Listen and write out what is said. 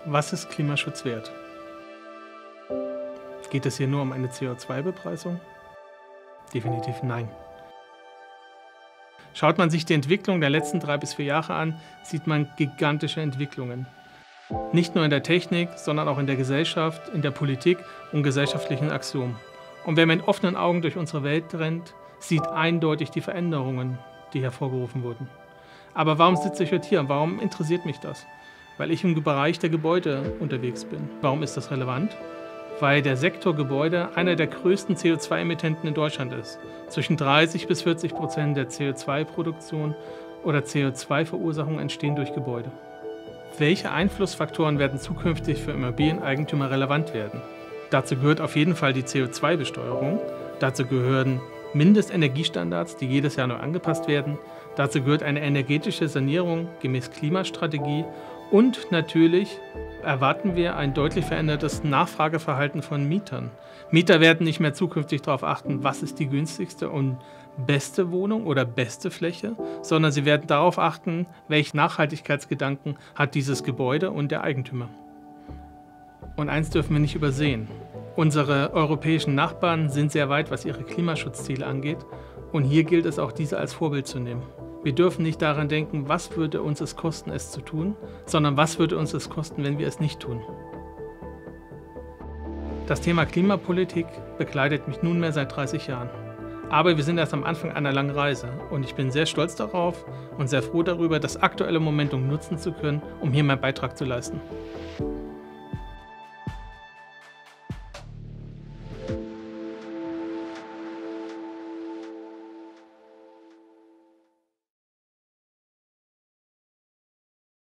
Was ist Klimaschutz wert? Geht es hier nur um eine CO2-Bepreisung? Definitiv nein. Schaut man sich die Entwicklung der letzten 3 bis 4 Jahre an, sieht man gigantische Entwicklungen. Nicht nur in der Technik, sondern auch in der Gesellschaft, in der Politik und gesellschaftlichen Aktionen. Und wer mit offenen Augen durch unsere Welt rennt, sieht eindeutig die Veränderungen, die hervorgerufen wurden. Aber warum sitze ich heute hier? Warum interessiert mich das? Weil ich im Bereich der Gebäude unterwegs bin. Warum ist das relevant? Weil der Sektor Gebäude einer der größten CO2-Emittenten in Deutschland ist. Zwischen 30 bis 40% der CO2-Produktion oder CO2-Verursachung entstehen durch Gebäude. Welche Einflussfaktoren werden zukünftig für Immobilieneigentümer relevant werden? Dazu gehört auf jeden Fall die CO2-Besteuerung. Dazu gehören Mindestenergiestandards, die jedes Jahr neu angepasst werden. Dazu gehört eine energetische Sanierung gemäß Klimastrategie. Und natürlich erwarten wir ein deutlich verändertes Nachfrageverhalten von Mietern. Mieter werden nicht mehr zukünftig darauf achten, was ist die günstigste und beste Wohnung oder beste Fläche, sondern sie werden darauf achten, welche Nachhaltigkeitsgedanken hat dieses Gebäude und der Eigentümer. Und eins dürfen wir nicht übersehen. Unsere europäischen Nachbarn sind sehr weit, was ihre Klimaschutzziele angeht. Und hier gilt es auch, diese als Vorbild zu nehmen. Wir dürfen nicht daran denken, was würde uns es kosten, es zu tun, sondern was würde uns es kosten, wenn wir es nicht tun. Das Thema Klimapolitik begleitet mich nunmehr seit 30 Jahren. Aber wir sind erst am Anfang einer langen Reise und ich bin sehr stolz darauf und sehr froh darüber, das aktuelle Momentum nutzen zu können, um hier meinen Beitrag zu leisten.